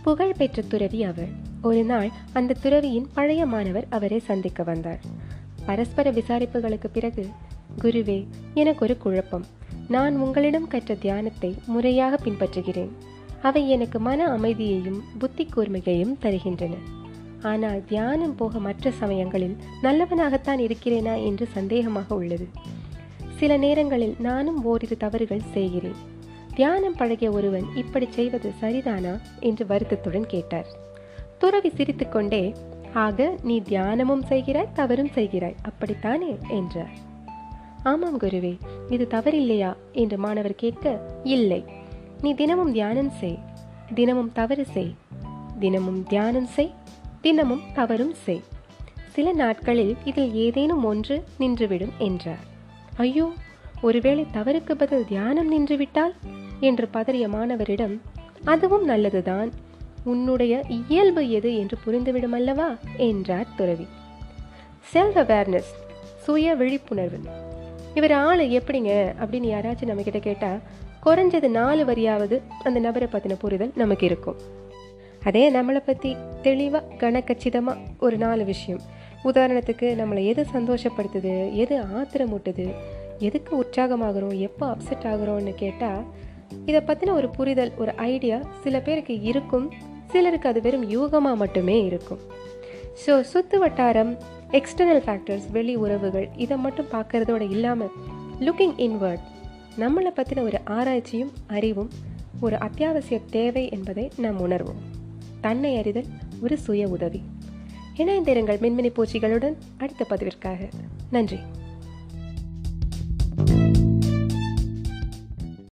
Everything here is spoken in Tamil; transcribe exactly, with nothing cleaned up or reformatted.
புகழ்பெற்ற துறவி அவர். ஒரு நாள் அந்த துறவியின் பழைய மாணவர் அவரை சந்திக்க வந்தார். பரஸ்பர விசாரிப்புகளுக்கு பிறகு, குருவே, எனக்கு ஒரு குழப்பம். நான் உங்களிடம் கற்ற தியானத்தை முறையாக பின்பற்றுகிறேன். அவை எனக்கு மன அமைதியையும் புத்தி கூர்மையையும் தருகின்றன. ஆனால் தியானம் போக மற்ற சமயங்களில் நல்லவனாகத்தான் இருக்கிறேனா என்று சந்தேகமாக உள்ளது. சில நேரங்களில் நானும் ஓரிரு தவறுகள் செய்கிறேன். தியானம் பழகிய ஒருவன் இப்படி செய்வது சரிதானா என்று வருத்தத்துடன் கேட்டார். துறவி சிரித்துக்கொண்டே, ஆக நீ தியானமும் செய்கிறாய், தவறும் செய்கிறாய், அப்படித்தானே என்றார். ஆமாம் குருவே, இது தவறில்லையா என்று மாணவர் கேட்க, இல்லை, நீ தினமும் தியானம் செய், தினமும் தவறு செய், தினமும் தியானம் செய், தினமும் தவறும் செய். சில நாட்களில் இதில் ஏதேனும் ஒன்று நின்றுவிடும் என்றார். ஐயோ, ஒருவேளை தவறுக்கு பதில் தியானம் நின்றுவிட்டால் என்று பதறிய மாணவரிடம், அதுவும் நல்லதுதான், உன்னுடைய இயல்பு எது என்று புரிந்துவிடும் அல்லவா என்றார் துறவி. செல்ஃப் அவேர்னஸ், சுய விழிப்புணர்வு. இவர் ஆளு எப்படிங்க அப்படின்னு யாராச்சும் நம்ம கிட்ட கேட்டா குறைஞ்சது நாலு வரியாவது அந்த நபரை பத்தின புரிதல் நமக்கு இருக்கும். அதே நம்மளை பத்தி தெளிவா கனக்கச்சிதமா ஒரு நாலு விஷயம். உதாரணத்துக்கு, நம்மளை எது சந்தோஷப்படுத்துது, எது ஆத்திரமூட்டுது, எதுக்கு உற்சாகமாகிறோம், எப்போ அப்செட் ஆகிறோம்னு கேட்டால் இதை பற்றின ஒரு புரிதல், ஒரு ஐடியா சில பேருக்கு இருக்கும், சிலருக்கு அது வெறும் யூகமாக மட்டுமே இருக்கும். ஸோ சுற்று வட்டாரம், எக்ஸ்டர்னல் ஃபேக்டர்ஸ், வெளி உறவுகள், இதை மட்டும் பார்க்கறதோட இல்லாமல் லுக்கிங் இன்வர்ட், நம்மளை பற்றின ஒரு ஆராய்ச்சியும் அறிவும் ஒரு அத்தியாவசிய தேவை என்பதை நாம் உணர்வோம். தன்னை அறிதல் ஒரு சுய உதவி. இணைந்திருங்கள் மின்மினி பூச்சிகளுடன் அடுத்த பதிவிற்காக. நன்றி.